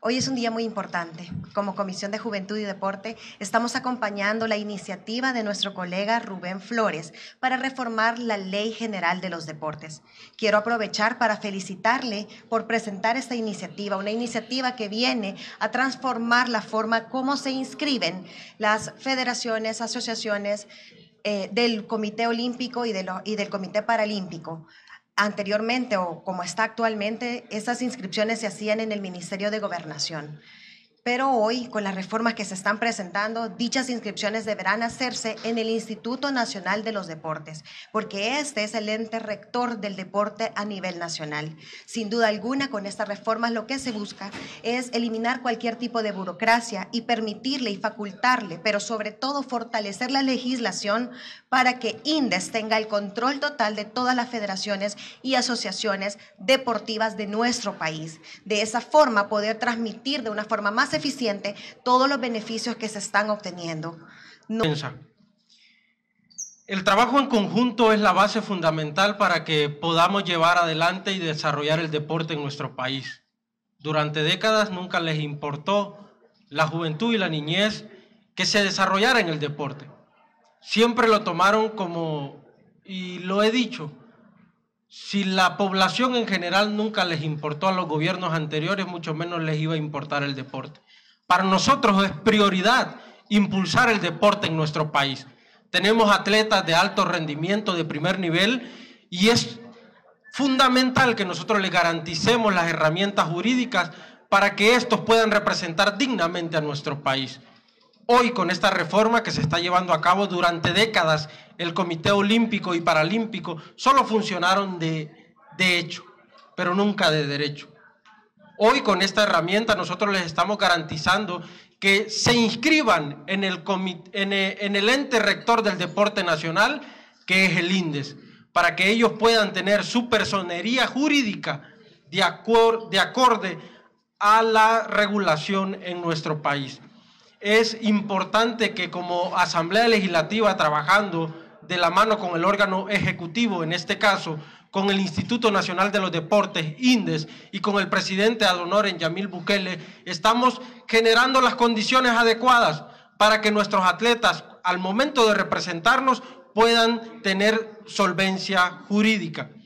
Hoy es un día muy importante. Como Comisión de Juventud y Deporte estamos acompañando la iniciativa de nuestro colega Rubén Flores para reformar la Ley General de los Deportes. Quiero aprovechar para felicitarle por presentar esta iniciativa, una iniciativa que viene a transformar la forma como se inscriben las federaciones, asociaciones del Comité Olímpico y del Comité Paralímpico. Anteriormente, o como está actualmente, esas inscripciones se hacían en el Ministerio de Gobernación. Pero hoy, con las reformas que se están presentando, dichas inscripciones deberán hacerse en el Instituto Nacional de los Deportes, porque este es el ente rector del deporte a nivel nacional. Sin duda alguna, con estas reformas lo que se busca es eliminar cualquier tipo de burocracia y permitirle y facultarle, pero sobre todo fortalecer la legislación para que INDES tenga el control total de todas las federaciones y asociaciones deportivas de nuestro país. De esa forma, poder transmitir de una forma más eficiente todos los beneficios que se están obteniendo. El trabajo en conjunto es la base fundamental para que podamos llevar adelante y desarrollar el deporte en nuestro país. Durante décadas nunca les importó la juventud y la niñez que se desarrollara en el deporte. Siempre lo tomaron como, y lo he dicho, si la población en general nunca les importó a los gobiernos anteriores, mucho menos les iba a importar el deporte. Para nosotros es prioridad impulsar el deporte en nuestro país. Tenemos atletas de alto rendimiento, de primer nivel, y es fundamental que nosotros les garanticemos las herramientas jurídicas para que estos puedan representar dignamente a nuestro país. Hoy, con esta reforma que se está llevando a cabo durante décadas, el Comité Olímpico y Paralímpico solo funcionaron de hecho, pero nunca de derecho. Hoy, con esta herramienta, nosotros les estamos garantizando que se inscriban en el ente rector del deporte nacional, que es el INDES, para que ellos puedan tener su personería jurídica de acorde a la regulación en nuestro país. Es importante que como Asamblea Legislativa, trabajando de la mano con el órgano ejecutivo, en este caso con el Instituto Nacional de los Deportes, INDES, y con el presidente ad honorem Yamil Bukele, estamos generando las condiciones adecuadas para que nuestros atletas, al momento de representarnos, puedan tener solvencia jurídica.